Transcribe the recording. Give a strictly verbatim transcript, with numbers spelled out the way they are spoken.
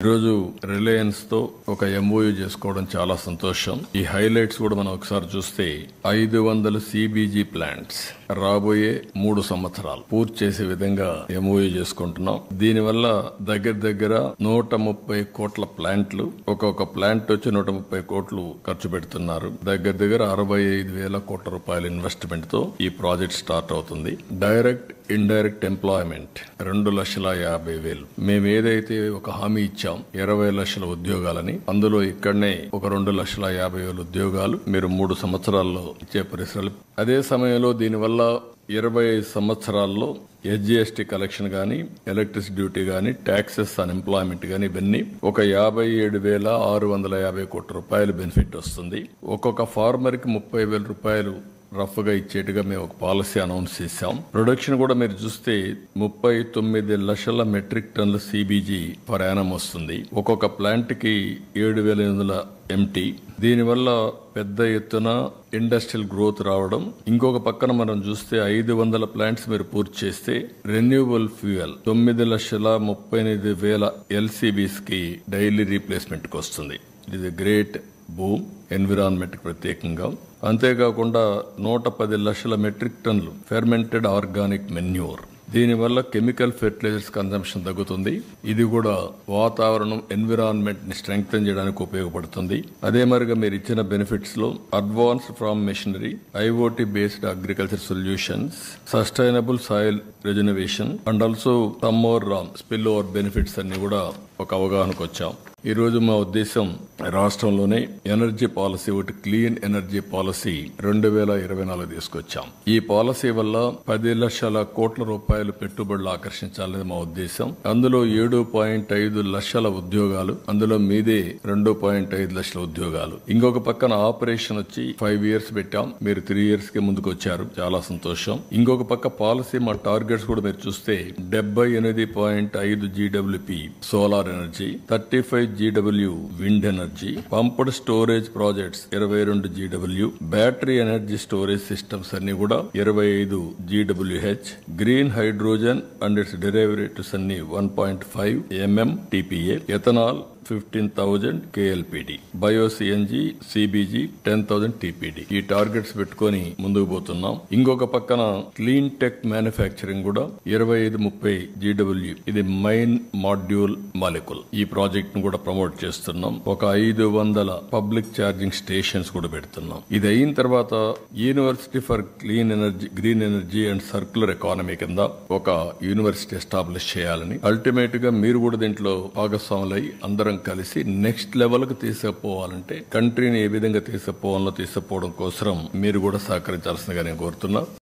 ఈరోజు రిలయన్స్ తో ఒక ఎంఓయూ చేసుకోవడం చాలా సంతోషం. ఈ హైలైట్స్ కూడా మనం ఒకసారి చూస్తే ఐదు వందల సిబిజీ ప్లాంట్స్ రాబోయే మూడు సంవత్సరాలు పూర్తి చేసే విధంగా ఎంఓయూ చేసుకుంటున్నాం. దీనివల్ల దగ్గర దగ్గర నూట ముప్పై కోట్ల ప్లాంట్లు, ఒక్కొక్క ప్లాంట్ వచ్చి నూట ముప్పై కోట్లు ఖర్చు పెడుతున్నారు. దగ్గర దగ్గర అరవై ఐదు వేల కోట్ల రూపాయల ఇన్వెస్ట్మెంట్ తో ఈ ప్రాజెక్ట్ స్టార్ట్ అవుతుంది. డైరెక్ట్ ఇండైరెక్ట్ ఎంప్లాయ్మెంట్ రెండు లక్షల యాభై వేలు. మేము ఏదైతే ఒక హామీ ఇచ్చాం ఇరవై లక్షల ఉద్యోగాలని, అందులో ఇక్కడనే ఒక రెండు లక్షల యాభై వేల ఉద్యోగాలు మీరు మూడు సంవత్సరాల్లో ఇచ్చే పరిసరాలు. అదే సమయంలో దీనివల్ల ఇరవై సంవత్సరాల్లో ఎస్జిఎస్టీ కలెక్షన్ గానీ, ఎలక్ట్రిసిటీ డ్యూటీ గానీ, ట్యాక్సెస్ ఆన్ ఎంప్లాయ్మెంట్ గానీ, ఇవన్నీ ఒక యాభై ఏడు వేల ఆరు వందల యాభై కోట్ల రూపాయలు బెనిఫిట్ వస్తుంది. ఒక్కొక్క ఫార్మర్ కి ముప్పై వేల రూపాయలు రఫ్ గా ఇచ్చేట్టుగా మేము ఒక పాలసీ అనౌన్స్ చేశాం. ప్రొడక్షన్ కూడా మీరు చూస్తే ముప్పై తొమ్మిది లక్షల మెట్రిక్ టన్నుల సిబిజీ పర్ యానం వస్తుంది. ఒక్కొక్క ప్లాంట్ కి ఏడు వేల ఎనిమిది వందల ఎంటీ. దీనివల్ల పెద్ద ఎత్తున ఇండస్ట్రియల్ గ్రోత్ రావడం. ఇంకొక పక్కన మనం చూస్తే ఐదు వందల ప్లాంట్స్ మీరు పూర్తి చేస్తే రెన్యూవబుల్ ఫ్యూయల్ తొమ్మిది లక్షల ముప్పై ఎనిమిది వేల ఎల్సీబీస్ కి డైలీ రీప్లేస్మెంట్ కి వస్తుంది. It is a great boom environment ప్రత్యేకంగా. అంతేకాకుండా నూట పది లక్షల మెట్రిక్ టన్నులు ఫెర్మెంటెడ్ ఆర్గానిక్ మెన్యూర్. దీనివల్ల కెమికల్ ఫెర్టిలైజర్స్ కన్సంప్షన్ తగ్గుతుంది. ఇది కూడా వాతావరణం ఎన్విరాన్మెంట్ ని స్ట్రెంగ్తన్ చేయడానికి ఉపయోగపడుతుంది. అదే మరిగా మీరు ఇచ్చిన బెనిఫిట్స్ లో advanced farm machinery, IoT based agriculture solutions, sustainable soil regeneration and also some more spill over benefits అన్ని కూడా ఒక అవగాహనకు వచ్చాం. ఈ రోజు మా ఉద్దేశం రాష్ట్రంలోనే ఎనర్జీ పాలసీ, ఒకటి క్లీన్ ఎనర్జీ పాలసీ రెండు వేల ఇరవై నాలుగు తీసుకొచ్చాం. ఈ పాలసీ వల్ల పది లక్షల కోట్ల రూపాయలు పెట్టుబడులు ఆకర్షించాలని మా ఉద్దేశం. అందులో ఏడు పాయింట్ ఐదు లక్షల ఉద్యోగాలు, అందులో మీదే రెండు పాయింట్ ఐదు లక్షల ఉద్యోగాలు. ఇంకొక పక్కన ఆపరేషన్ వచ్చి ఫైవ్ ఇయర్స్ పెట్టాం. మీరు త్రీ ఇయర్స్ కి ముందుకు వచ్చారు, చాలా సంతోషం. ఇంకొక పక్క పాలసీ మా టార్గెట్స్ కూడా మీరు చూస్తే డెబ్బై ఎనిమిది పాయింట్ ఐదు GWP solar energy, thirty five GW wind energy, pumped storage projects ఇరవై రెండు GW, battery energy storage systems అన్ని కూడా ఇరవై ఐదు జీడబ్ల్యూహెచ్, green hydrogen and its derivatives అన్ని one point five MM TPA, ethanol fifteen thousand KLPD, bio CNG CBG ten thousand TPD. ఈ targets పెట్టుకుని ముందుకు పోతున్నాం. ఇంకొక పక్కన క్లీన్ టెక్ మ్యానుఫ్యాక్చరింగ్ కూడా ఇరవై ఐదు ముప్పై జీడబ్ల్యూ, ఇది మైన్ మాడ్యూల్ మాలిక్యూల్. ఈ ప్రాజెక్ట్ ను కూడా ప్రమోట్ చేస్తున్నాం. ఒక ఐదు వందల పబ్లిక్ ఛార్జింగ్ స్టేషన్స్ కూడా పెడుతున్నాం. ఇది అయిన తర్వాత university for clean energy, green energy and circular economy కింద ఒక యూనివర్సిటీ ఎస్టాబ్లిష్ చేయాలని, అల్టిమేట్ గా మీరు కూడా దీంట్లో భాగస్వాములై అందరం కలిసి నెక్స్ట్ లెవెల్ కు తీసుకుపోవాలంటే, కంట్రీని ఏ విధంగా తీసుకుపోవాలో తీసుకుపోవడం కోసం మీరు కూడా సహకరించాల్సిందిగా నేను కోరుతున్నా.